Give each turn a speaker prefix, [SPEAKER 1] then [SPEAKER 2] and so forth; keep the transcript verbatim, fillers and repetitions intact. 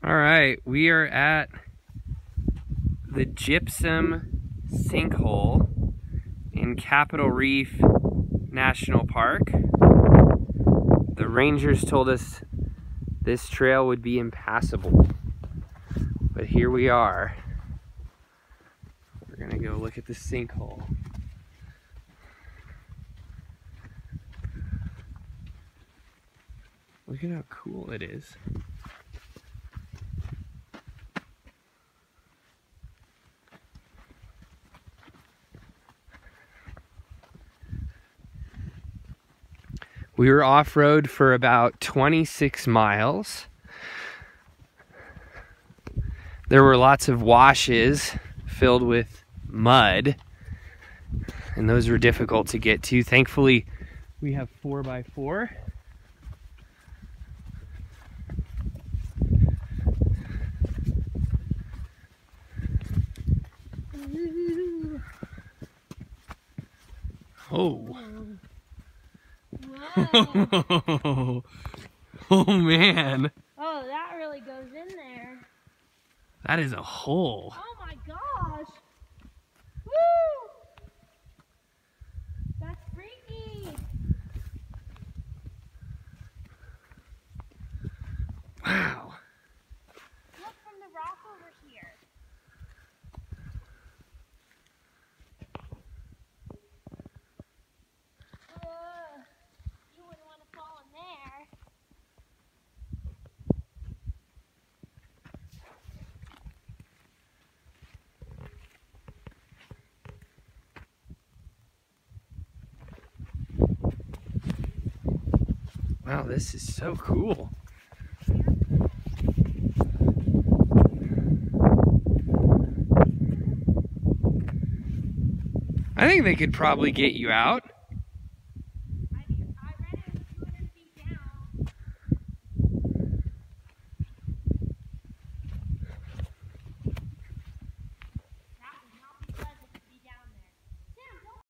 [SPEAKER 1] All right, we are at the Gypsum Sinkhole in Capitol Reef National Park. The rangers told us this trail would be impassable, but here we are. We're gonna go look at the sinkhole. Look at how cool it is. We were off-road for about twenty-six miles. There were lots of washes filled with mud, and those were difficult to get to. Thankfully, we have four by four. Oh.
[SPEAKER 2] Whoa.
[SPEAKER 1] Oh man.
[SPEAKER 2] Oh, that really goes in there.
[SPEAKER 1] That is a hole.
[SPEAKER 2] Oh my gosh. Woo! That's freaky.
[SPEAKER 1] Wow.
[SPEAKER 2] Look from the rock over here. Uh, you wouldn't want to fall in there.
[SPEAKER 1] Wow, this is so cool. I think they could probably get you out.